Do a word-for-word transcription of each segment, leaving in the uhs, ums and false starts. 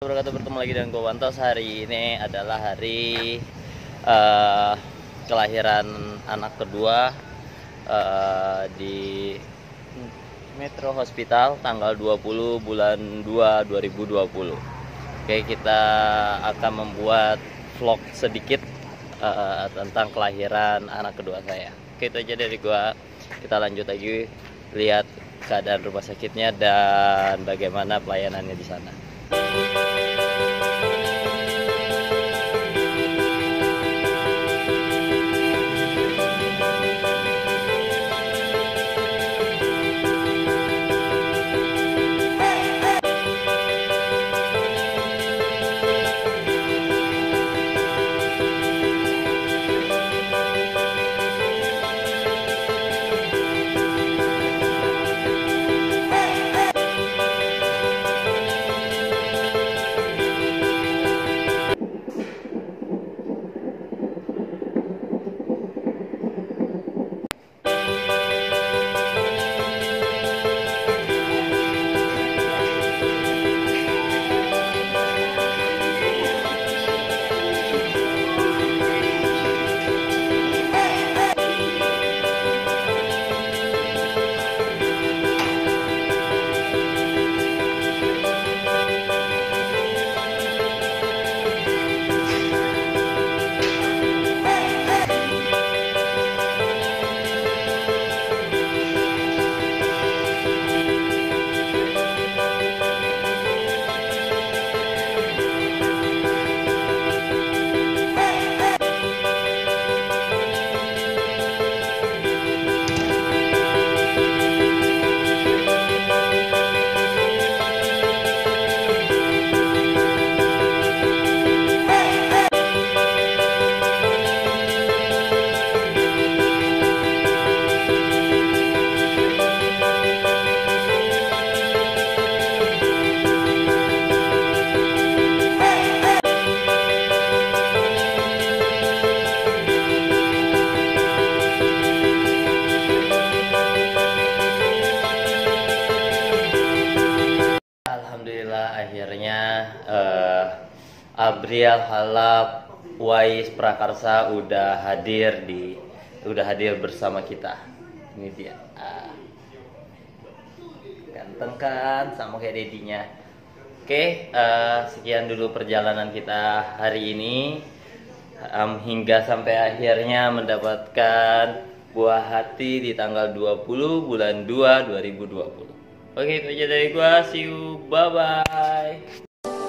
Wabarakatuh, bertemu lagi dengan gue Wantos. Hari ini adalah hari uh, kelahiran anak kedua uh, di Metro Hospital tanggal dua puluh bulan dua dua ribu dua puluh. Oke, kita akan membuat vlog sedikit uh, tentang kelahiran anak kedua saya. Oke, itu aja dari gue. Kita lanjut lagi lihat keadaan rumah sakitnya dan bagaimana pelayanannya di sana. Alhamdulillah akhirnya uh, Abrial Halap Wais Prakarsa udah hadir di udah hadir bersama kita. Ini dia. Uh, ganteng kan sama kayak dedinya. Oke, uh, sekian dulu perjalanan kita hari ini um, hingga sampai akhirnya mendapatkan buah hati di tanggal dua puluh bulan dua dua ribu dua puluh. Oke, itu aja dari gua. See you. Bye-bye.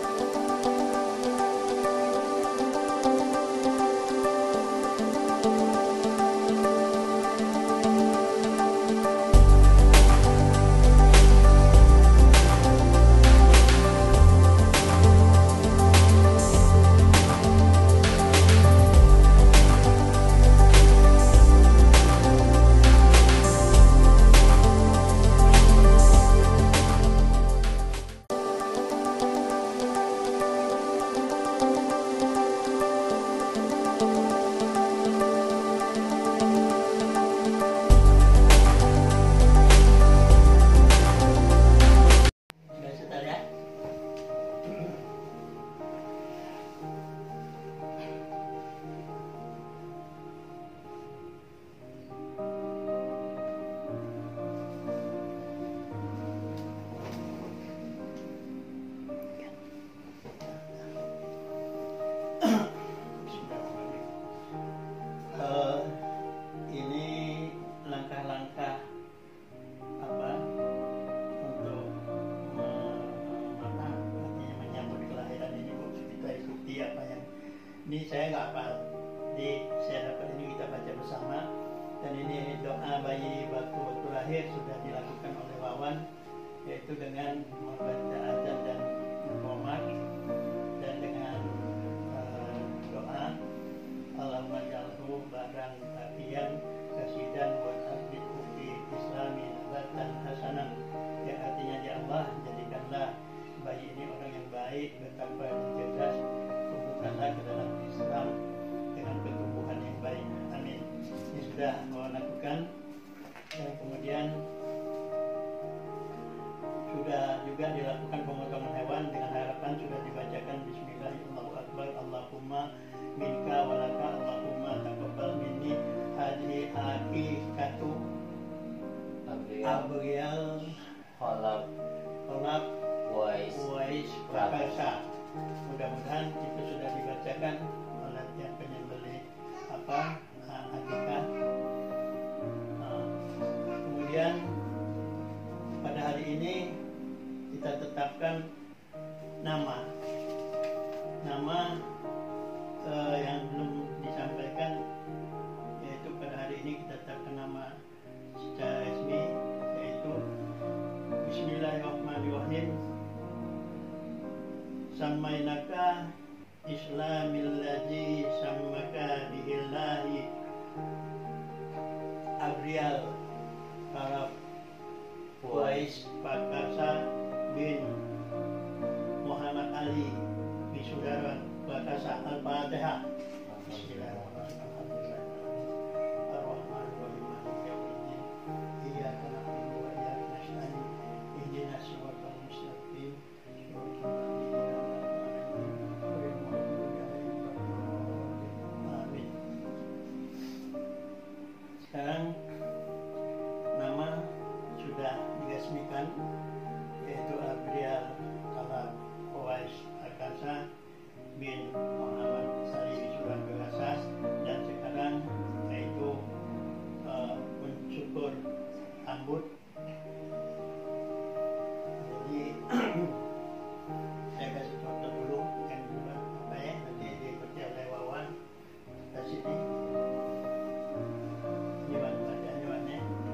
Ini saya nggak hafal, jadi saya dapat ini kita baca bersama. Dan ini doa bayi waktu waktu lahir sudah dilakukan oleh Wawan, yaitu dengan membaca azan dan qomat, dan dengan uh, doa Allahumma ja'alhu barang taqiyan kasidan wa abdiku fi islami nabatan hasanah, yang artinya ya Allah, jadikanlah bayi ini orang yang baik, bertakwa dan cerdas, tumbuhkanlah ke dalam Islam dengan pertumbuhan yang baik. Amin. Ini sudah mau lakukan, dan kemudian sudah juga dilakukan Prakarsa. Mudah-mudahan itu sudah dibacakan oleh yang penyembelih apa akikah. Nah, kemudian pada hari ini kita tetapkan nama nama eh, yang belum disampaikan, yaitu pada hari ini kita tetapkan nama secara resmi, yaitu Bismillahirrahmanirrahim. Samainaka Islamil ladzi sammaka bihillahi Abrial Arab Wais Prakarsa bin Muhammad Ali Bisudaran Prakarsa. Al-Fatihah. Bismillahirrahmanirrahim. Ar-Rahmanir-Rahim. Maliki yaumiddin. Iyyaka na'budu wa iyyaka nasta'in. Ihdinas siratal mustaqim. Amin. Sekarang nama sudah diresmikan, yaitu Abrial Arab Wais Prakarsa bin Muhammad Ali Bisudaran Prakarsa, dan sekarang yaitu uh, mencukur rambut. Jadi saya kasih contoh dulu yang dulu apa ya, nanti diikuti oleh Wawan dari sini. Iwan bacaannya Iwannya.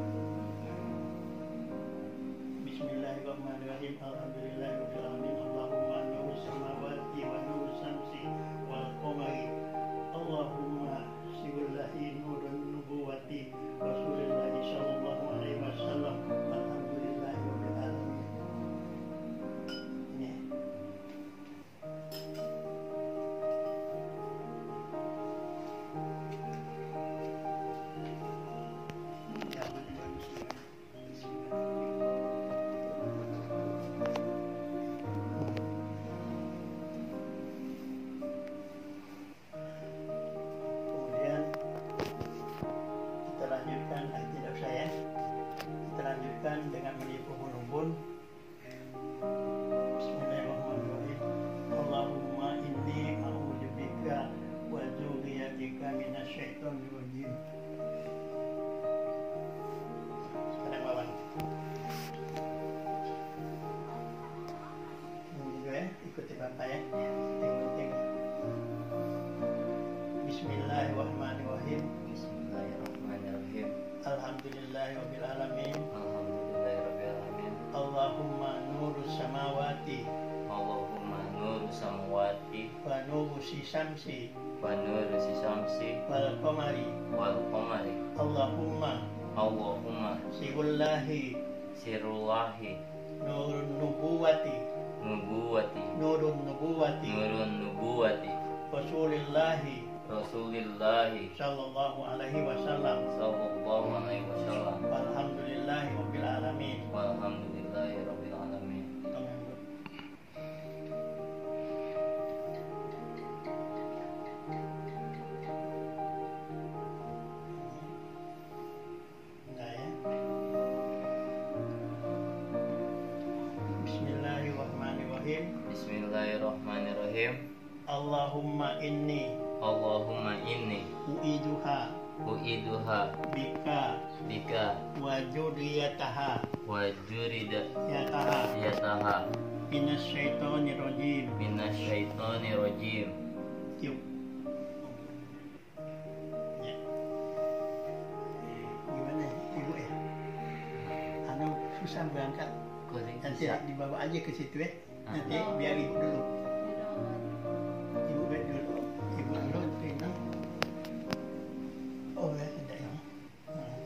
Bismillahirrahmanirrahim. Alhamdulillahirabbil alamin. Allahumma nurus samawati wa nurus samsi wal qamari. Allahumma siwallahi nurun nubuwati Rasulillahi sallallahu alaihi wasallam. Alhamdulillahirabbil alamin. Ini. Ya, bagus. Kemudian kita lanjutkan, eh, tidak usah ya. Kita lanjutkan dengan menipu rumbun. Bismillahirrahmanirrahim. Allahumma inni a'udzubika wa dzurriyyatika minasyaitonir rajim. Sekarang Wawan. Ini juga ya, ikuti Bapak ya. Tengok-tengok. Bismillahirrahmanirrahim. Bismillahirrahmanirrahim. Alhamdulillahirabbil alamin. Alhamdulillahirabbil alamin. Allahumma nurus samawati Allahumma nur samawati wa nurus syamsi wa nur syamsi wal qamari. wal qamari. Allahumma Allahumma sirullahi sirullahi nurun nubuwati nubuwati nurun nubuwati nurun nubuwati Rasulillahi Rasulillahi sallallahu alaihi wasallam. sallallahu alaihi wasallam. Alhamdulillahi rabbil alamin. Walhamdulillahi rabbil alamin. Enggak ya. Bismillahirrahmanirrahim. Bismillahirrahmanirrahim. Allahumma inni Allahumma inni uiduha uiduha bika bika wa dzurriyyataha wa jurida yataha yataha minasyaitonir rajim. minasyaitonir rajim. Yuk. Ya. Gimana Ibu ya? Anu susah berangkat. Nanti dibawa aja ke situ ya. Nanti biar Ibu dulu. Ibu baik dulu. Ibu dulu nanti ini. Oh ya, tidak ini. Hmm.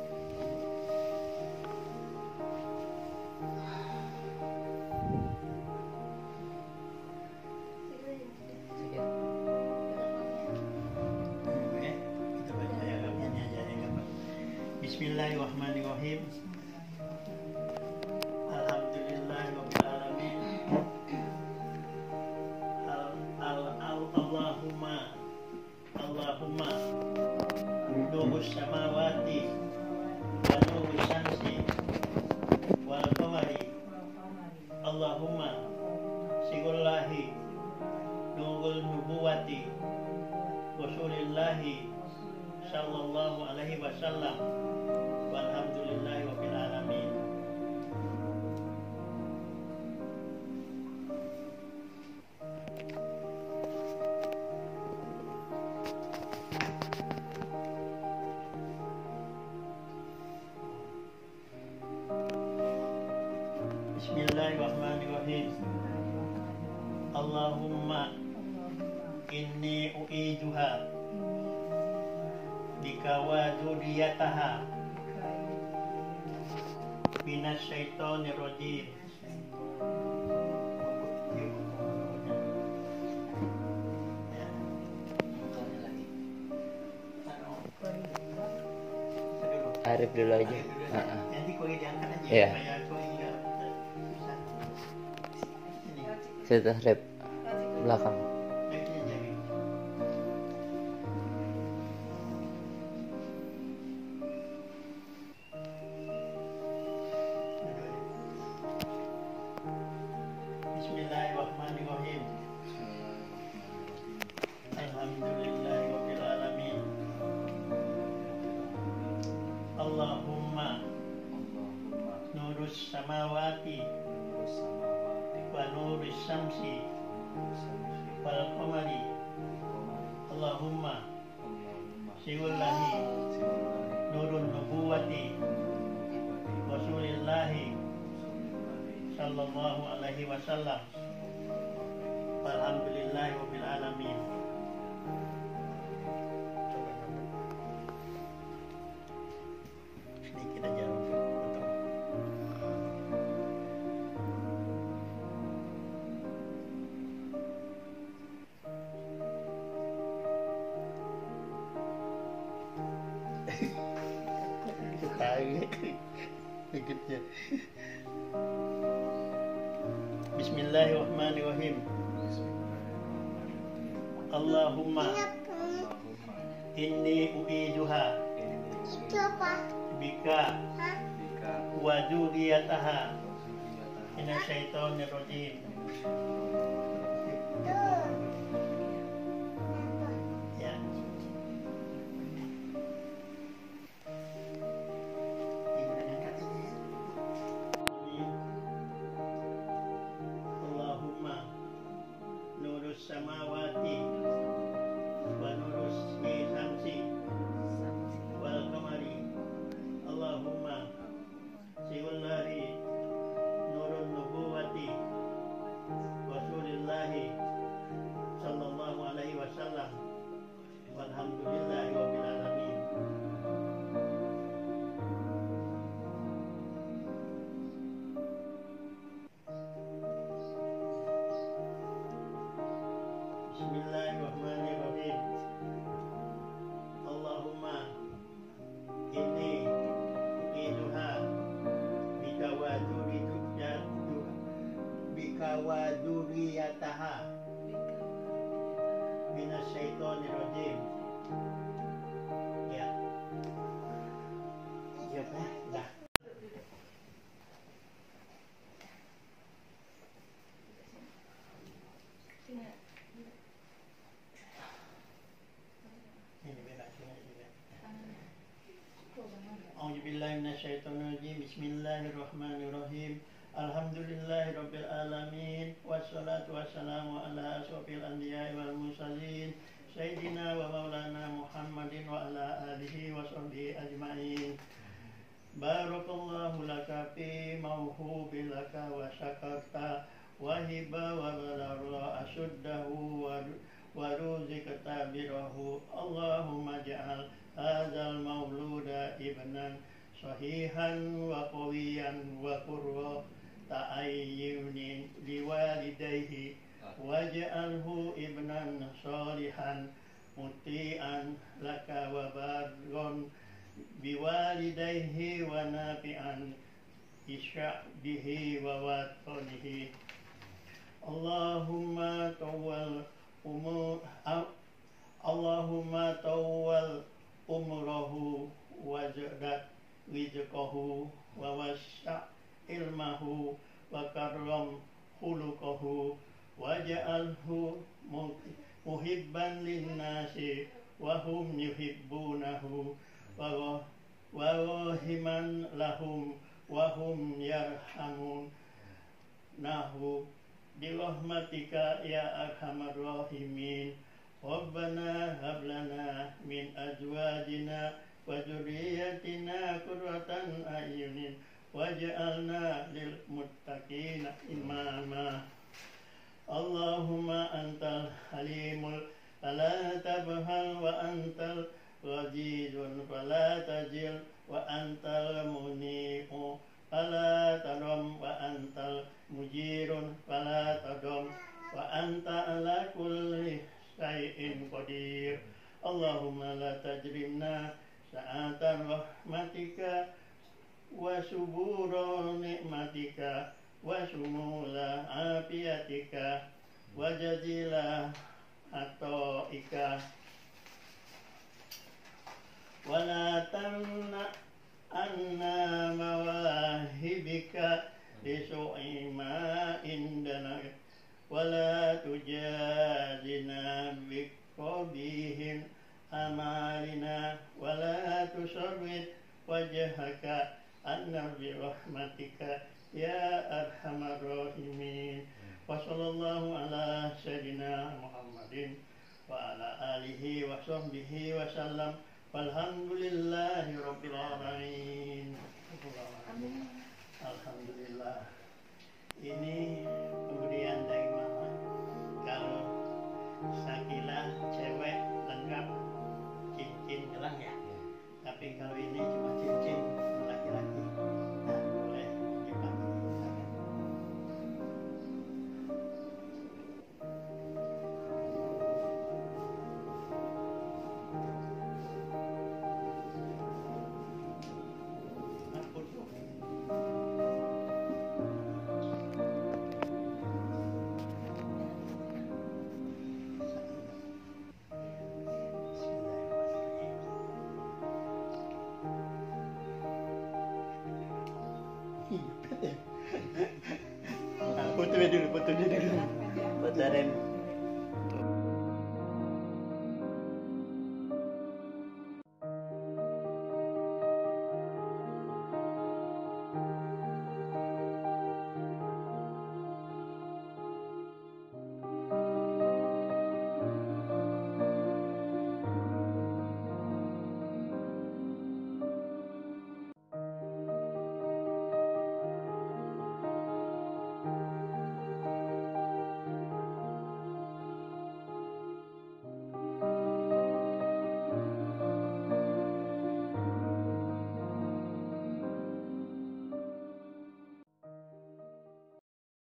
Ibu ya, kita baca ya, ini aja ya, Bapak. Bismillahirrahmanirrahim. Alhamdulillahirabbil alamin. Al, al, al, Allahumma Allahumma nurus samawati wa nurus syamsi wal qamari. Allahumma Sigullahi Nurul Nubuwati Rasulillahi Sallallahu alaihi wasallam. Walhamdulillahi Rabbil alamin. Bismillahirrahmanirrahim. Allahumma inni u'iduha bika wa dzurriyyataha minas syaitonir rajim. Arif dulu aja. Heeh. Nanti kau diangkat aja Iya. supaya kau enggak susah. Ini. Cerita Arif belakang. Baiknya jadi. Bismillahirrahmanirrahim. Alhamdulillahirabbil alamin. Allahumma nurus samawati wa nuris syamsi wal qamari. Allahumma siwallahi nurun nubuwati Rasulillahi Sallallahu alaihi wasallam. Walhamdulillahi Rabbil alamin. Sedikit aja untuk Bismillahirrahmanirrahim. Allahumma inni u'iduha bika wa dzurriyyataha minas syaitonir rajim. Ya. Allahumma nurus samawati wa nurus syamsi wal qamari. Allahumma siwallahi nurun nubuwati Rasulillahi Sallallahu alaihi wasallam. Walhamdulillahi Rabbil alamin. Bismillahirrahmanirrahim. Allahumma inni u'iduha bika wa dzurriyyataha bika wa dzurriyyataha minas syaitonir rajim. Ya. Ya, Pak. Dah. Ini beda sini juga. A'udzubillahi minasyaitonirrajim. Bismillahirrahmanirrahim. Alhamdulillahirabbil alamin. Wassalatu wassalamu ala asyrofil anbiya'i wal mursalin sayyidina wa maulana Muhammadin wa ala alihi wa sahbihi ajmain. Barakallahu laka fi mauhubi laka wa syakarta wa hiba wa balara asuddahu wa wa ruzikata birahu. Allahumma ja'al hadzal mauluda ibnan sahihan wa qawiyan wa qurra ta'ayyunin liwalidayhi waj'alhu ibnan salihan muti'an laka wa barron biwalidayhi wa nafi'an bisya'bihi wa watonihi. Allahumma tawwal umur Allahumma tawwal umrahu wajdat rizqahu wa wasa' ilmahu wa karram khuluquhu waj'alhu muhibban linnasi wa hum yuhibbunahu wa rahiman lahum wa hum yarhamun nahu birahmatika ya arhamar rahimin. Rabbana hab lana min azwajina wa dzurriyyatina qurratan a'yunin waj'alna lil muttaqina imama. Allahumma antal halimul fala tabhal wa antal ghazizun fala tajil wa antal muni'u fala tadam wa antal mujirun fala tadam wa anta ala kulli syai'in qadir. Allahumma la tajrimna sa'atan rahmatika wa subura nikmatika wa sumula afiatika wa jazila atoika wa la tamna anna mawahibika bisu'i ma indana wa la tujazina biqabihin amalina wa la tusawwid wajhaka anna birahmatika ya arhamar rahimin. Wa sallallahu ala sayyidina Muhammadin wa ala alihi wa sahbihi wa sallam. Walhamdulillahi rabbil alamin. Alhamdulillah. Ini pemberian dari mama. Kalau Sakila cewek lengkap cincin gelang ya. Tapi kalau ini cuma cincin laki-laki. Nah, boleh dipakai. Aku tuh. Foto dulu, foto dulu. Puterin